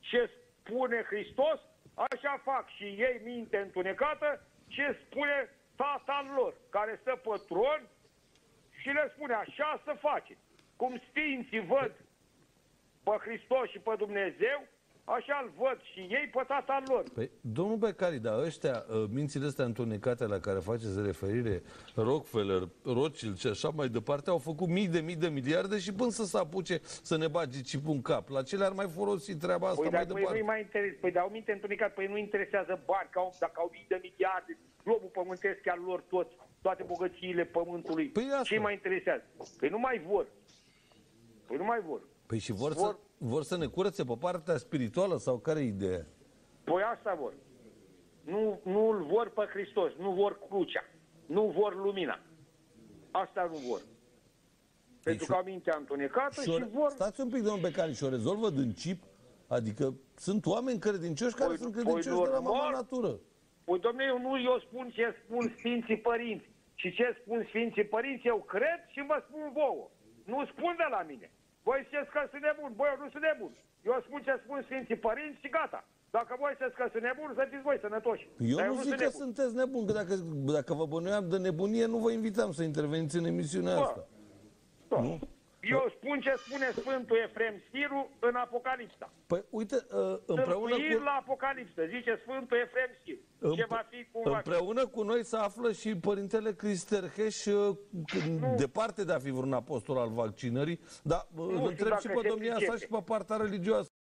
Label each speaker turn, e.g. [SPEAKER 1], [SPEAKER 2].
[SPEAKER 1] ce spune Hristos, așa fac și ei minte întunecată ce spune tatăl lor, care stă pe tron și le spune așa să faceți. Cum sfinții văd pe Hristos și pe Dumnezeu, așa îl văd și ei pe tatăl lor.
[SPEAKER 2] Păi, domnul Becali, dar ăștia, mințile astea întunecate la care faceți referire, Rockefeller, Rothschild și așa mai departe, au făcut mii de miliarde și până să se apuce să ne bage cipul în cap. La ce le-ar mai folosi treaba asta mai departe?
[SPEAKER 1] Păi nu-i mai interes. Păi au minte întunecat, păi nu interesează bani, dacă au mii de miliarde, globul pământesc chiar lor toți, toate bogățiile pământului.
[SPEAKER 2] Păi
[SPEAKER 1] ce mai interesează? Păi nu mai vor. Păi nu mai vor.
[SPEAKER 2] Păi și vor să ne curățe pe partea spirituală sau care e ideea?
[SPEAKER 1] Păi asta vor. Nu îl vor pe Hristos, nu vor crucea, nu vor lumina. Asta nu vor. Pentru că au mintea întunecată și vor...
[SPEAKER 2] Stați un pic, domnul Becali, și o rezolvă din chip? Adică sunt oameni credincioși care sunt credincioși de la mama natură.
[SPEAKER 1] Păi, dom'le, eu spun ce spun Sfinții Părinți. Și ce spun Sfinții Părinți, eu cred și vă spun vouă. Nu spun de la mine. Voi ziceți că sunt nebun, băi, eu nu sunt nebun. Eu spun ce spun Sfinții Părinți și gata. Dacă voi ziceți că sunt nebun, să fiți voi sănătoși.
[SPEAKER 2] Eu nu zic că sunteți nebun, că dacă vă bănuiam de nebunie, nu vă invitam să interveniți în emisiunea asta. Nu?
[SPEAKER 1] Eu spun ce spune Sfântul Efrem Siru în Apocalipsa.
[SPEAKER 2] Păi uite, împreună cu...
[SPEAKER 1] la Apocalipsă, zice Sfântul Efrem Siru. Ce va fi, cum va fi.
[SPEAKER 2] Împreună cu noi se află și Părintele Cristerheș, departe de a fi vreun apostol al vaccinării, dar îl întreb și pe domnia sa și pe partea religioasă.